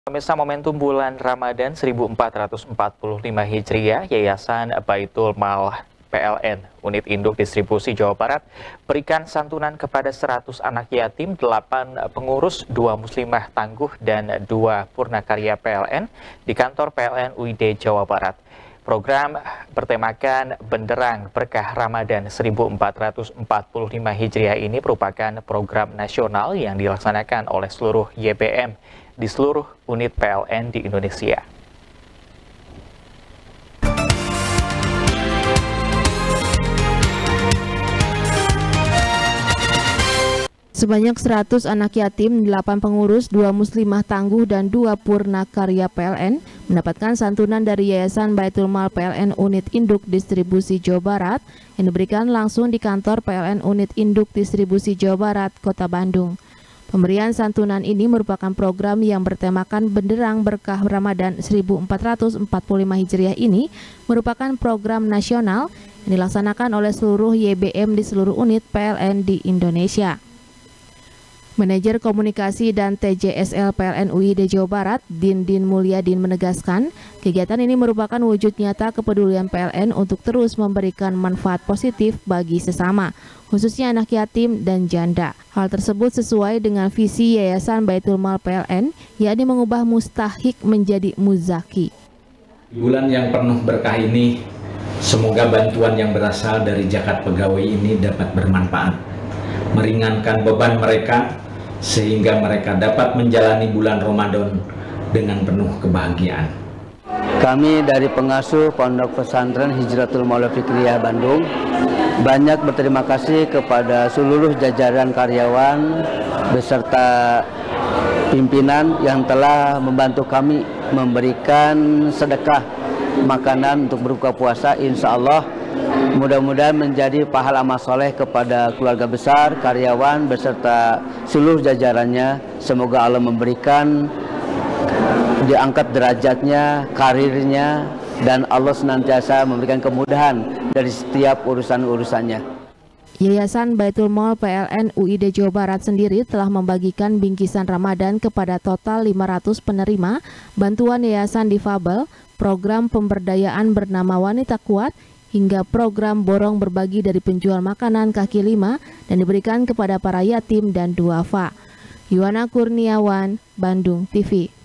Pemirsa, momentum bulan Ramadan 1445 Hijriah, Yayasan Baitul Mal PLN Unit Induk Distribusi Jawa Barat berikan santunan kepada 100 anak yatim, 8 pengurus, 2 muslimah tangguh, dan 2 purnakarya PLN di kantor PLN UID Jawa Barat. Program bertemakan Benderang Berkah Ramadan 1445 Hijriah ini merupakan program nasional yang dilaksanakan oleh seluruh YBM di seluruh unit PLN di Indonesia. Sebanyak 100 anak yatim, 8 pengurus, 2 muslimah tangguh, dan 2 purnakarya PLN mendapatkan santunan dari Yayasan Baitul Mal PLN Unit Induk Distribusi Jawa Barat yang diberikan langsung di kantor PLN Unit Induk Distribusi Jawa Barat, Kota Bandung. Pemberian santunan ini merupakan program yang bertemakan Benderang Berkah Ramadan 1445 Hijriah ini merupakan program nasional yang dilaksanakan oleh seluruh YBM di seluruh unit PLN di Indonesia. Manajer Komunikasi dan TJSL PLN UID Jawa Barat, Dindin Mulyadin menegaskan, kegiatan ini merupakan wujud nyata kepedulian PLN untuk terus memberikan manfaat positif bagi sesama, khususnya anak yatim dan janda. Hal tersebut sesuai dengan visi Yayasan Baitul Mal PLN, yakni mengubah mustahik menjadi muzaki. Bulan yang penuh berkah ini, semoga bantuan yang berasal dari zakat pegawai ini dapat bermanfaat, meringankan beban mereka, sehingga mereka dapat menjalani bulan Ramadan dengan penuh kebahagiaan. Kami dari pengasuh Pondok Pesantren Hijratul Maula Fikriyah Bandung banyak berterima kasih kepada seluruh jajaran karyawan beserta pimpinan yang telah membantu kami memberikan sedekah makanan untuk berbuka puasa. Insya Allah mudah-mudahan menjadi pahala amal soleh kepada keluarga besar, karyawan, beserta seluruh jajarannya. Semoga Allah memberikan, diangkat derajatnya, karirnya, dan Allah senantiasa memberikan kemudahan dari setiap urusan-urusannya. Yayasan Baitul Mal PLN UID Jawa Barat sendiri telah membagikan bingkisan Ramadan kepada total 500 penerima bantuan yayasan difabel, program pemberdayaan bernama Wanita Kuat, hingga program borong berbagi dari penjual makanan kaki lima dan diberikan kepada para yatim dan duafa. Yuwana Kurniawan, Bandung TV.